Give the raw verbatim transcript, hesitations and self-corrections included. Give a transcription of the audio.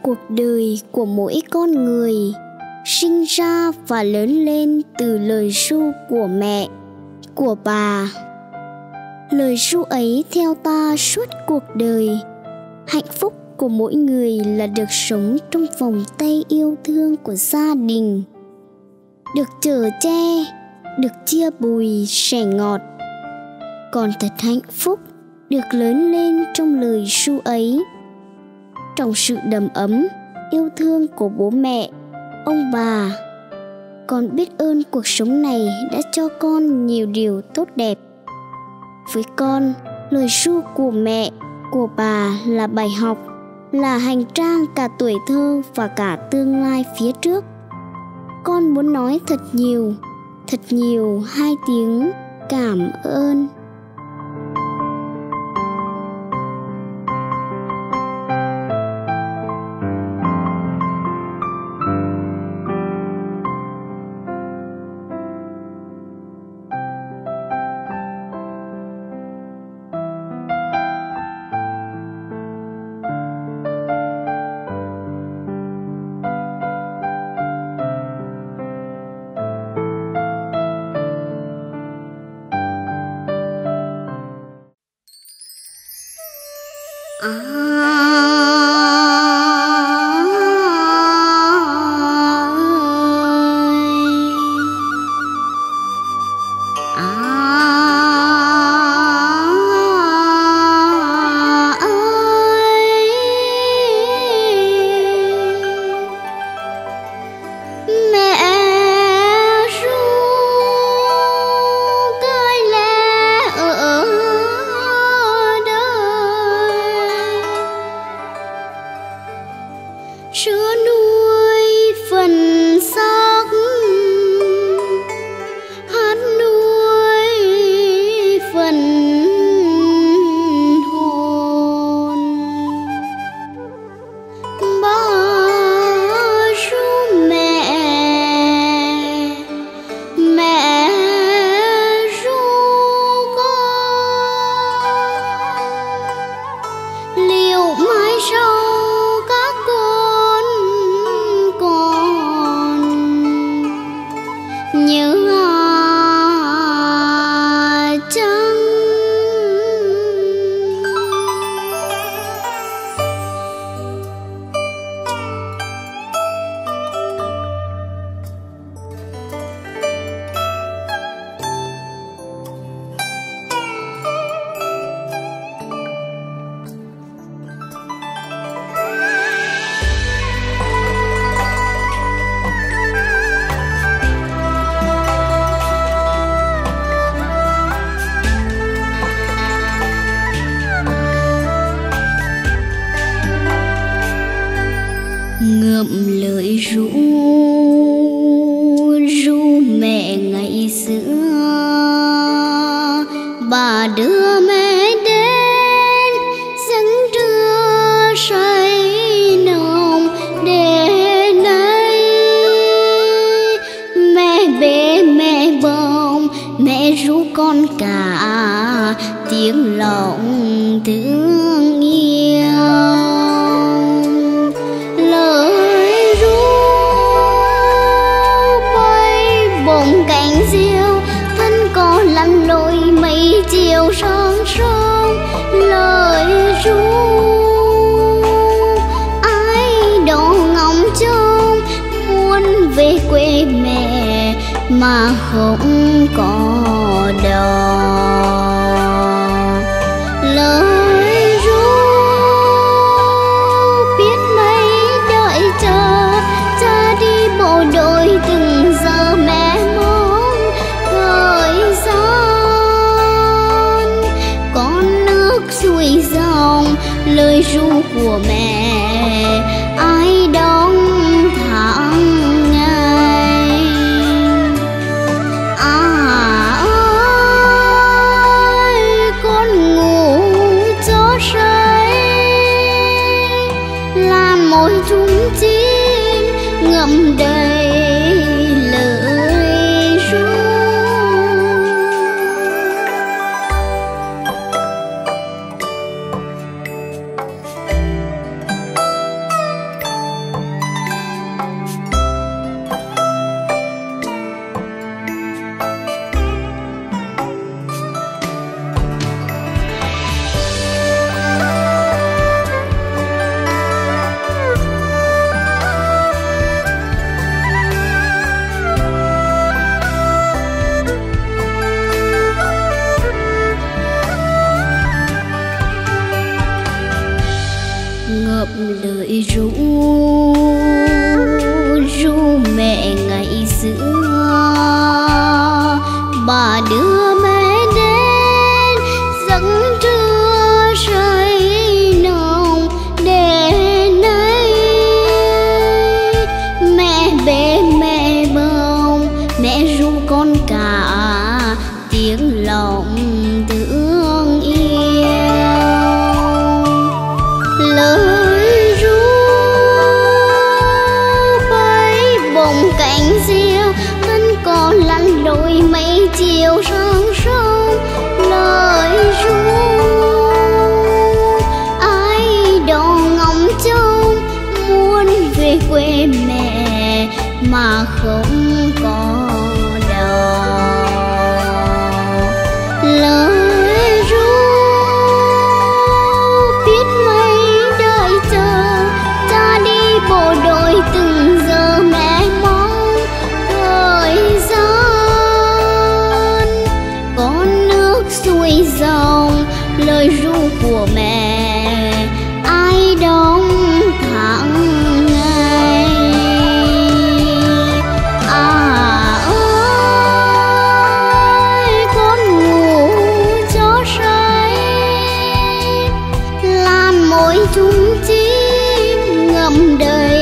cuộc đời của mỗi con người sinh ra và lớn lên từ lời ru của mẹ, của bà. Lời ru ấy theo ta suốt cuộc đời. Hạnh phúc của mỗi người là được sống trong vòng tay yêu thương của gia đình, được chở che, được chia bùi sẻ ngọt. Còn thật hạnh phúc được lớn lên trong lời ru ấy, trong sự đầm ấm yêu thương của bố mẹ, ông bà. Con biết ơn cuộc sống này đã cho con nhiều điều tốt đẹp. Với con, lời ru của mẹ, của bà là bài học, là hành trang cả tuổi thơ và cả tương lai phía trước. Con muốn nói thật nhiều, thật nhiều hai tiếng cảm ơn. Sữa nuôi phần xác, hát nuôi phần hồn. Ba ru mẹ, mẹ ru con. Liệu mai sau nhớ à chăng? Ngậm lời ru ru mẹ ngày xưa, bà đưa mẹ đến giấc trưa say nồng để nay. Mẹ bế mẹ bồng, mẹ ru con cả tiếng lòng thương yêu. Cánh diêu thân có lăn lội mấy chiều sáng sớm. Lời ru ai đó ngóng trông muốn về quê mẹ mà không có đò. Lời ru biết mấy đợi chờ cha đi bộ đội từng giờ mẹ xuôi dòng. Lời ru của mẹ ai đong tháng ngày. À ơi con ngủ cho say, làm môi chúng chim ngậm đầy lời ru. lời ru ru mẹ ngày xưa, bà đưa mẹ đến giấc trưa say nồng để nay. Mẹ bế mẹ bồng, mẹ ru con cả tiếng lòng thương yêu. Lời ru bay bồng cánh diêu, thân có lăn lội mấy chiều sang sông. Lời ru ai đó ngóng trông muốn về quê mẹ mà không có đâu. Lời ru biết mấy đời chờ, cha đi bộ đội từng giờ mẹ mong thời gian. Con nước xuôi dòng, lời ru của mẹ ai đông tháng ngày. À ơi con ngủ cho say, lan môi chung chim ngầm đời